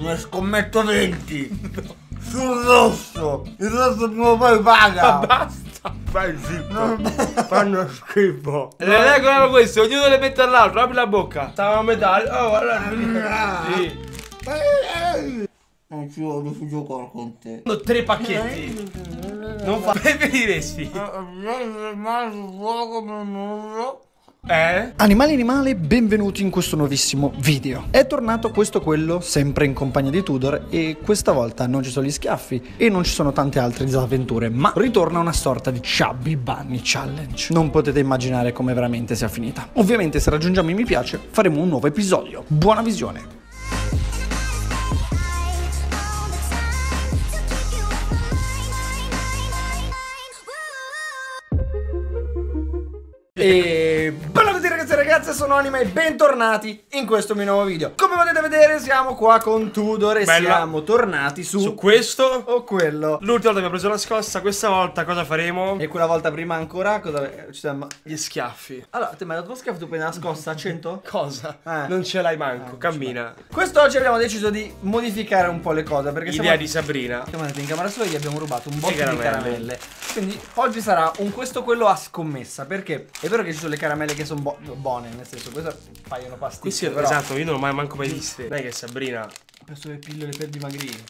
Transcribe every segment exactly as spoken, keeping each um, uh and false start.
Ne scommetto venti. Sul rosso. Il rosso prima o poi paga. Ma basta. Vai zitto. Fanno schifo. Le regole erano queste, ognuno le mette all'altro, apri la bocca. Stavamo a metà. Oh, allora. Sì. Non ci voglio più giocare con te. Sono tre pacchetti. Non fa. Preferiresti? Eh? Animali animali, benvenuti in questo nuovissimo video. È tornato questo quello, sempre in compagnia di Tudor, e questa volta non ci sono gli schiaffi e non ci sono tante altre disavventure, ma ritorna una sorta di Chubby Bunny Challenge. Non potete immaginare come veramente sia finita. Ovviamente se raggiungiamo i mi piace faremo un nuovo episodio. Buona visione! E buongiorno a tutti ragazzi e ragazze, sono Anima e bentornati in questo mio nuovo video. Come potete vedere siamo qua con Tudor e Bella. siamo tornati su, Su questo o quello. L'ultima volta abbiamo preso la scossa, questa volta cosa faremo? E quella volta prima ancora cosa ci siamo... Gli schiaffi. Allora, te mi hai dato lo schiaffo, tu prendi la scossa a cento? Cosa? Eh. Non ce l'hai manco, Eh, cammina. Quest'oggi abbiamo deciso di modificare un po' le cose perché Idea siamo... di Sabrina. siamo andati in camera sua e gli abbiamo rubato un botto di caramelle. caramelle. Quindi oggi sarà un questo quello a scommessa. Perché è vero che ci sono le caramelle che sono bo buone, nel senso queste paiono pasticche. Questi però... esatto, io non l'ho mai manco mai viste. Non è che Sabrina. Penso le pillole per dimagrire.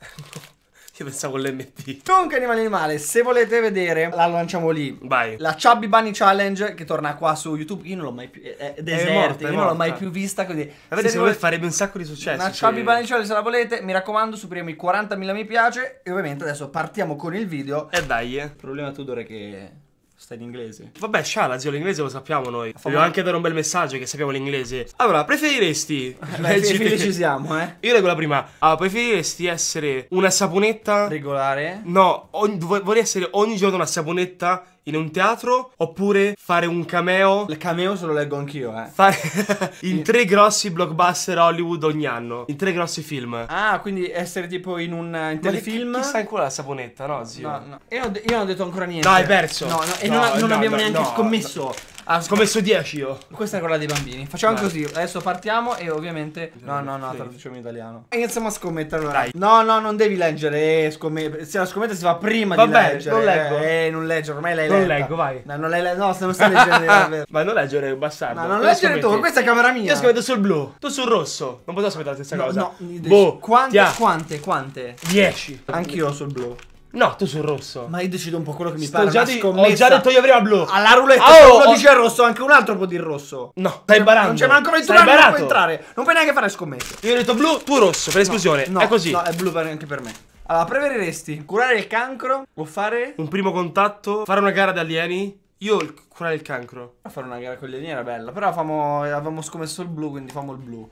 Io pensavo l'M T. Comunque animale animale, se volete vedere, la lanciamo lì. Vai. La Chubby Bunny Challenge che torna qua su YouTube. Io non l'ho mai più. È, è deserta, morta, è io non l'ho morta. mai più vista. Quindi Avete, se secondo me volete farebbe un sacco di successo. una cioè- Chubby Bunny Challenge, se la volete, mi raccomando, superiamo i quarantamila mi piace. E ovviamente adesso partiamo con il video. E dai, eh. Il problema Tudor è che sta in inglese. Vabbè, sciala, zio, l'inglese lo sappiamo noi. Fammi- Dobbiamo anche dare un bel messaggio che sappiamo l'inglese. Allora, preferiresti... Dai, Leggi- figli, ci siamo, eh. Io leggo la prima. Allora, preferiresti essere una saponetta... Regolare. No, ogni- vo- vorrei essere ogni giorno una saponetta in un teatro, oppure fare un cameo... Il cameo se lo leggo anch'io, eh. Fare in tre grossi blockbuster Hollywood ogni anno. In tre grossi film. Ah, quindi essere tipo in un in telefilm. Ma chi, chi sta in culo la saponetta, no, zio? No, no. Io, non ho de- io non ho detto ancora niente. No, hai perso. No, no, e No, non, non no, abbiamo no, neanche no, scommesso. Ah, Ho scommesso dieci io. questa è quella dei bambini. Facciamo Vai. così. Adesso partiamo e ovviamente. No, no, no, Sì. traduciamo in italiano. E iniziamo a scommettere allora. Dai. No, no, non devi leggere. Eh, scomm- se la scommetta si fa prima Vabbè, di leggere. non leggo. Eh, non leggo, ormai l'hai Non letta. leggo, vai. No, non l'hai le- no, se non stai leggendo davvero. Ma non leggere, bastardo. No, non Cosa leggere tu, scommetti? questa è camera mia. Io scommetto sul blu, tu sul rosso. Non posso scommettere la stessa No, cosa. no, mi dici- Boh, quante, tia. quante, quante? dieci. Anch'io sul blu. No, tu sul rosso. Ma io decido un po' quello che mi Sto pare. già una di- scommessa. ho già detto io prima blu. Alla roulette, Ah, se oh, uno oh. dice rosso, anche un altro può dire rosso. No, stai barando. Non c'è manco Stai ventun anni, non barato. puoi entrare. Non puoi neanche fare scommesse. Io ho detto blu, tu rosso, per esclusione. No, È così. No, è blu per- anche per me. Allora, preferiresti curare il cancro o fare... Un primo contatto, fare una gara di alieni. Io il- curare il cancro. A fare una gara con gli alieni era bella. Però famo... avevamo scommesso il blu, quindi famo il blu.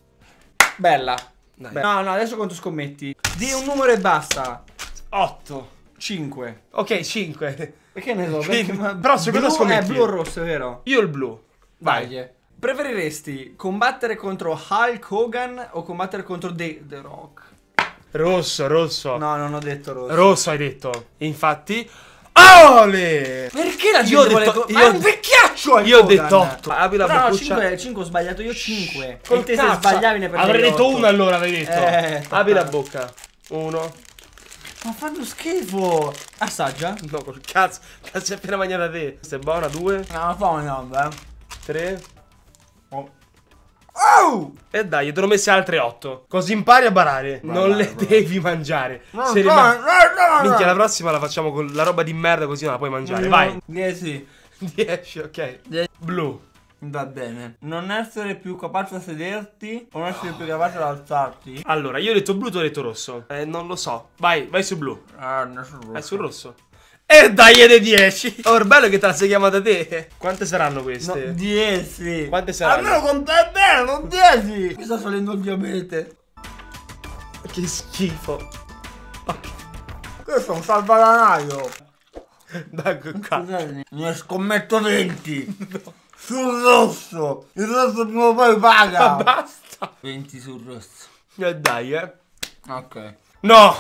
Bella. Dai. Be- No, no, adesso quanto scommetti? Di un numero e basta. otto. cinque. Ok, cinque. Perché ne so? Sì, Perché, ma però su cosa blu- scommetti? È blu o rosso, è vero? Io il blu. Vai. Vai. Preferiresti combattere contro Hulk Hogan o combattere contro The, The Rock? Rosso, rosso. No, non ho detto rosso. Rosso hai detto. Infatti. Ole! Perché la gente Io ho vuole detto- co- io Ma ho- è un vecchiaccio Hulk io ho Hogan. detto otto. Apri la No, no, boccuccia. cinque, cinque ho sbagliato io cinque. Col E te se cazzo. sbagliavi ne prendevi Avrei detto otto. uno allora, avevi detto. Eh, Apri la bocca. Uno. Ma fanno schifo. Assaggia? No, col cazzo. Cazzo è appena mangiata te. Questa è buona. Due. No, ma fa un nome, eh. Tre. Oh. Oh! E dai, te ne ho messe altre otto. Così impari a barare. Vai, non vai, le vai. devi mangiare. No, Se no, le ma- no, no, no. Minchia, la prossima la facciamo con la roba di merda così non la puoi mangiare. Vai. dieci. dieci, ok. Die- Blu. Va bene. Non essere più capace a sederti o non essere più capace ad alzarti? Allora, io ho detto blu, tu hai detto rosso. Eh, non lo so. Vai, vai su blu. Ah, nessun rosso. Vai sul rosso. E dai, dei dieci. Oh, è bello che te la sei chiamata te. Quante saranno queste? No, dieci. Quante saranno? Almeno con te bene, non dieci. Mi sta salendo il diabete. Che schifo. Questo è un salvadanaio. Dai, che cazzo. Scusatemi, ne scommetto venti. Sul rosso. Il rosso prima o poi paga. Ma basta. venti sul rosso. E dai, eh. Ok. No,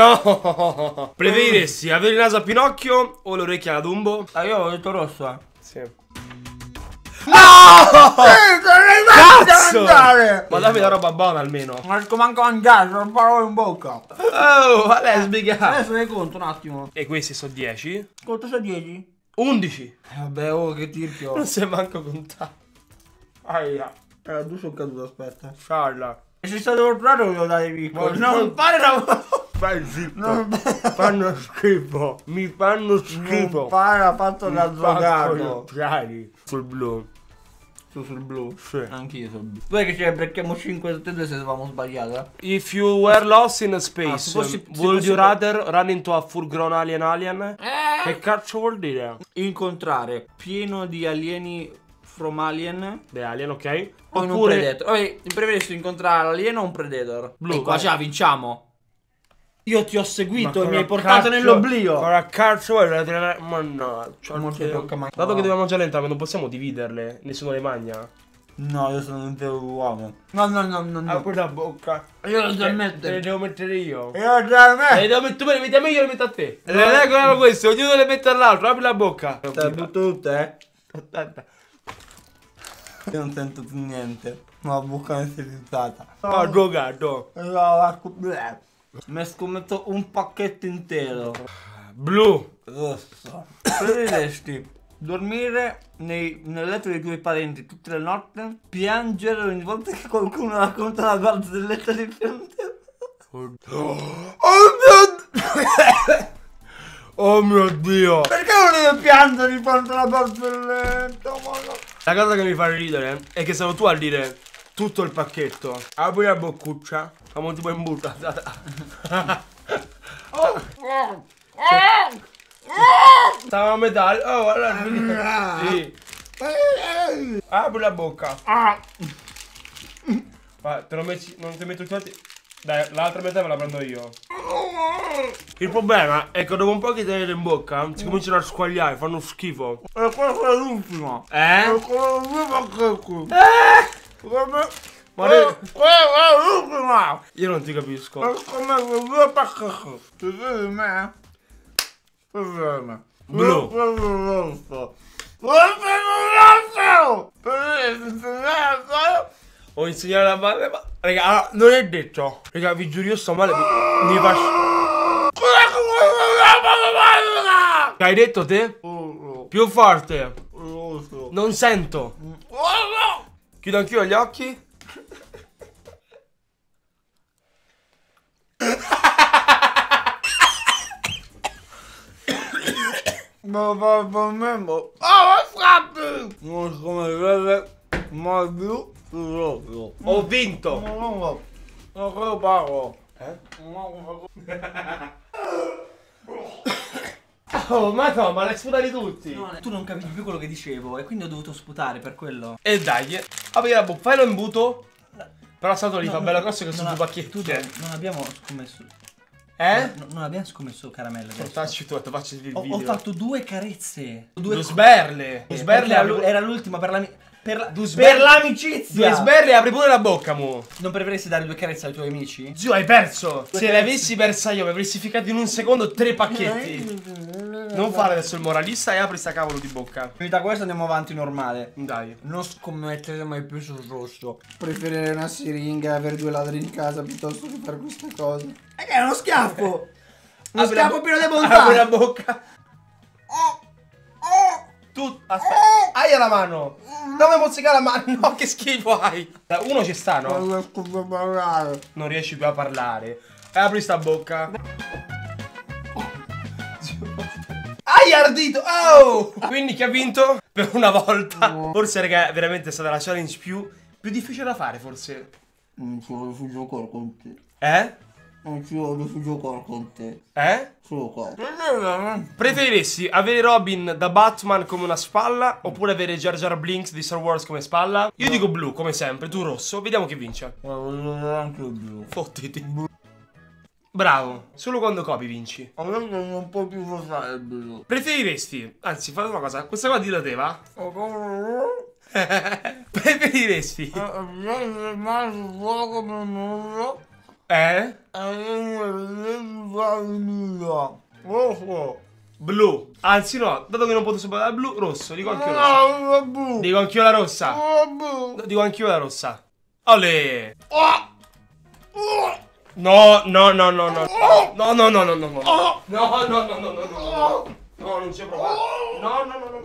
no. Preferiresti avere il naso a Pinocchio o le orecchie alla Dumbo? Ah, io ho detto rosso, eh. Sì. No! cazzo! mangiare! Ma dammi la roba buona almeno. Non riesco manco a mangiare, sono parole in bocca. Oh, ma lesbica. Adesso ne conto un attimo. E questi sono dieci? Conto se dieci? undici. Eh, vabbè, oh, che tirchio. Non si è manco contato. Aia. Eh, tu sono caduto, aspetta. Scialla. E se state fortunato ve lo date piccolo. Ma- Non fare la... Fai zitto. Non Fanno schifo. Mi fanno Non schifo. fare la fatto da Mi drogato. fanno- sul blu. Tu sul blu? Sì. Anch'io sul blu. Poi che c'è, becchiamo cinque tutte e due se avevamo sbagliato. If you were lost in Ah, space, se fossi- se would fossi- you rather run into a full grown alien alien? Eh. Che cazzo vuol dire? Incontrare pieno di alieni from alien. The alien, ok? O in un Oppure predator. Vabbè, preferisco incontrare l'alieno o un predator. Blu, E qua vai. ce la vinciamo. Io ti ho seguito e mi hai cosa portato cazzo- nell'oblio. Cosa cazzo vuoi tirare? Mannaggia. Non ti tocca mai. Dato che dobbiamo mangiare entrambe, non possiamo dividerle. Nessuno le mangia. No, io sono un intero uomo. No, no, no, no, no. Apri la bocca. Io lo devo Te le mettere. devo mettere io. Io già Le me. devo mettere tu, me le metti a me, io le metto a te. Le regole erano queste, ognuno le mette all'altro. Apri la bocca. Te le butto tutte, eh. Aspetta. Io non sento più niente. Ma la bocca mi si è rizzata. Oh, drogato. Mi scommetto un pacchetto intero. Blu. Rosso. Preferiresti dormire nei, nel letto dei tuoi parenti tutte le notti? Piangere ogni volta che qualcuno racconta una barzelletta differente? Oh mio Dio. Oh mio Dio. Perché non devi piangere di fronte alla barzelletta? La cosa che mi fa ridere è che sono tu a dire tutto il pacchetto. Apri la boccuccia. Siamo tipo in butta. Stavo a metà. Oh, allora. Sì. Apri la bocca. Vai, te lo metti. Non ti metto tutti. Dai, l'altra metà me la prendo io. Il problema è che dopo un po' che tenete in bocca si cominciano a squagliare, fanno schifo. E questa è l'ultima. Eh? E l'ultima. Ma Quella ne- è l'ultima. io non ti capisco. È come due pacchetti. Ti vedi me? Ti vedi me? Blu. Rosso. Rosso. Ho insegnato la male, ma raga, allora, non è detto. Raga, vi giuro, io sto male. Mi, mi fa. Che hai detto te? Più forte. Rosso. Non sento. Chiudo anch'io gli occhi. Ma va per me, ma... Ah, scappi! Non so come vede, ma blu sul rosso. Ho vinto. No, no, no. Non lo pago. Eh? No, Oh, ma no, ma l'hai sputati tutti. no. Tu non capivi più quello che dicevo e quindi ho dovuto sputare per quello. E dai, apri la bocca, fallo in buto. Però stato lì No, fa no, bella grossa che non sono ha- due pacchetti. Tu dai, non abbiamo scommesso. Eh? No, non abbiamo scommesso caramelle adesso. Portacci tu, ti faccio il Ho, video. ho fatto due carezze. Due Due sberle. Due sberle Perché apri- era l'ultima per la per la, Due per sberle- l'amicizia. Due sberle e apri pure la bocca, mo. Non preferiresti dare due carezze ai tuoi amici? Zio, hai perso. Se le avessi persa io, mi avresti ficcato in un secondo tre pacchetti. Non fare adesso il moralista e apri sta cavolo di bocca. Finita questa andiamo avanti normale. Dai. Non scommettere mai più sul rosso. Preferire una siringa e avere due ladri in casa piuttosto che fare queste cose. E che è uno schiaffo! Uno Apri la schiaffo bo- pieno di bontà! Apri la bocca. Tu, aspetta. Hai la mano. Non mi mozzicare la mano. No, che schifo hai. Uno ci sta, no? Non riesco più a parlare. Non riesci più a parlare. E apri sta bocca. Hai ardito! Oh! Quindi chi ha vinto? Per una volta. Forse, raga, veramente è stata la challenge più, più difficile da fare, forse. Non ci voglio più giocare con te. Eh? Non ci voglio più giocare con te. Eh? Solo qua. Preferiresti avere Robin da Batman come una spalla oppure avere Jar Jar Binks di Star Wars come spalla? Io dico blu, come sempre, tu rosso. Vediamo chi vince. Voglio anche il blu. Fottiti. Bravo, solo quando copi vinci. Adesso non può più usare il blu. Preferiresti, anzi, fate una cosa, questa qua di da te, va? Preferiresti Rimane sul fuoco per nulla. Eh? E io non fare nulla. Rosso. Blu. Anzi no, dato che non posso parlare da blu, rosso. Dico anch'io rossa. Dico anch'io la rossa. Dico anch'io la rossa. Olè. No, no, no, no, no. No, no, no, no, no, no. No, no, no, no, no, no. No, non ci ho provato. No, no, no, no.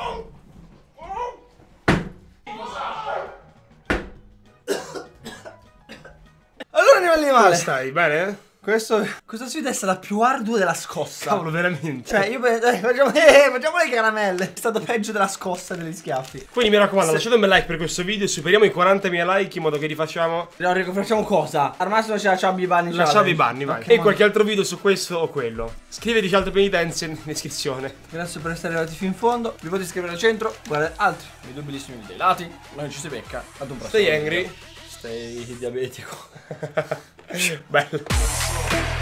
Allora andiamo Come male. stai? Bene? Questo, questa sfida è stata più ardua della scossa. Cavolo, veramente. Cioè, io penso, dai, facciamo, eh, facciamo le caramelle. È stato peggio della scossa e degli schiaffi. Quindi mi raccomando, Se... lasciate un bel like per questo video. Superiamo i quarantamila like in modo che rifacciamo. No, Rico, facciamo cosa? Al massimo c'è la Chubby Bunny. La Chubby Bunny, vai. Okay, e qualche altro video su questo o quello. Scriveteci altre penitenze in descrizione. Grazie per essere arrivati fin in fondo. Vi potete iscrivere al centro. Guardate altri video bellissimi video ai lati. Noi ci si becca. Ad un prossimo Stay angry. Stay diabetico. Bello.